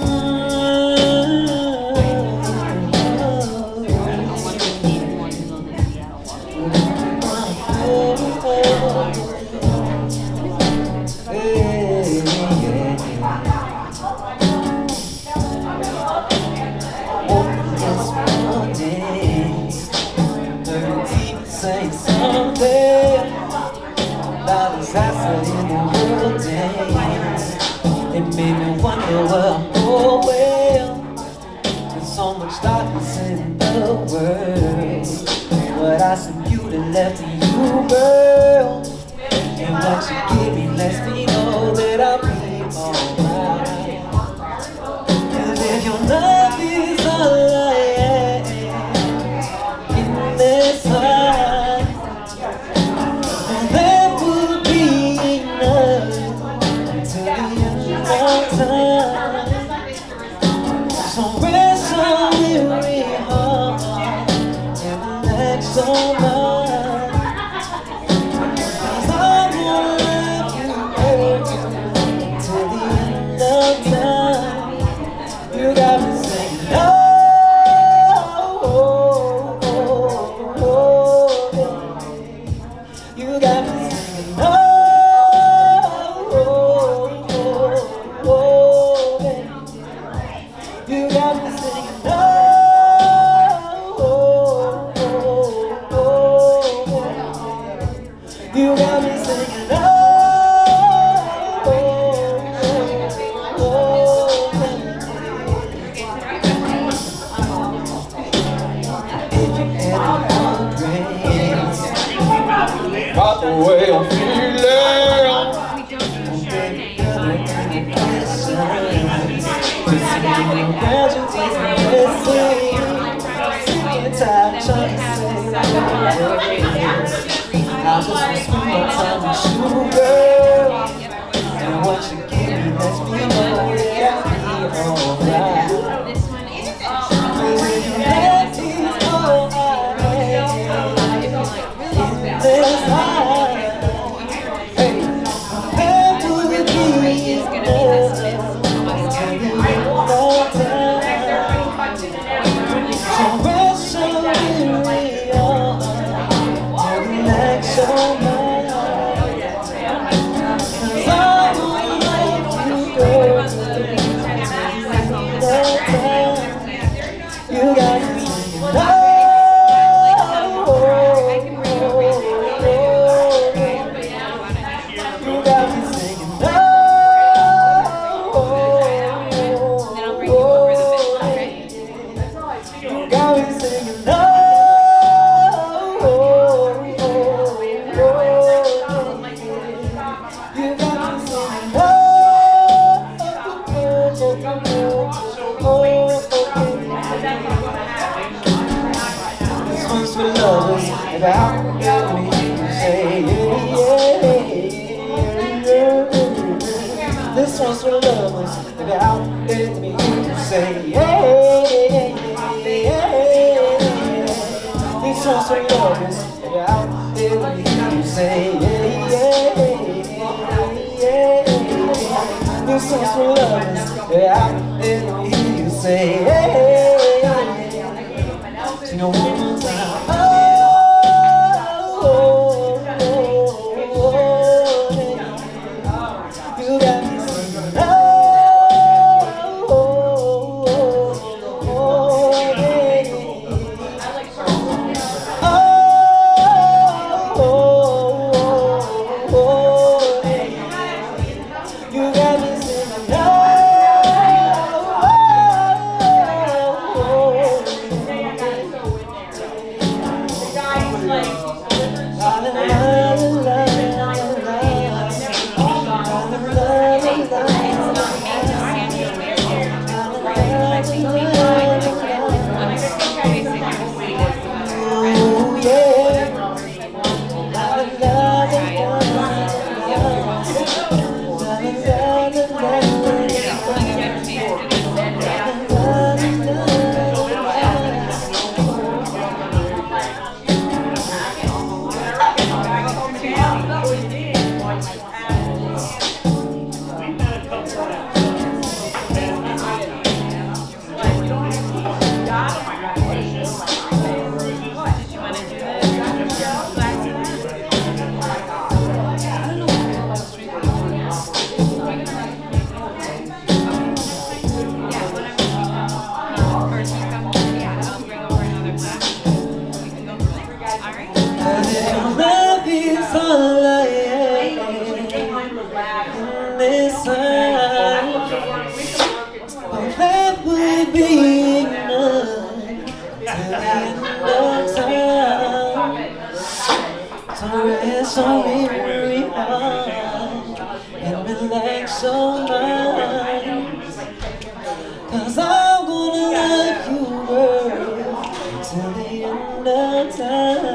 Say something about disaster in the world days. It made me wonder where I'm going. There's so much darkness in the world, but I see beauty left in you, girl. And what you give me lets me know that I'll be alright. And if your love is all I am in this life, that would be enough until the end of time. So rest on weary heart and relax your mind, 'cause I won't let you go till the end of time. You got me saying no. You got me singing no, baby. You got me singing no, baby. You got me singing no, if you ever about the way I'm feeling, oh baby, girl, I can't get listen. Just singing your casualties and blessings. Sick and tired trying to say I just want to spend my time with you, girl. And what you give me lets me know that I'll be alright. Cause if you let me all I have in this life, hey, that would be enough until the end of time. So rest your weary heart and relax your mind, 'cause I won't let you go till the end of time. You got me singing no. You got me singing no. You got me singing no. This one's for lovers, if out there me you say yeah, yeah. This one's for lovers, if out there me you say yeah, yeah. This one's for lovers, if out there me you say yeah, yeah. This one's for lovers, if out there me you say yeah. Sing a one more time. You got me singing no, baby. You got me singing no. rest on weary heart and relax your mind. 'Cause I'm gonna love you, girl, till the end of time.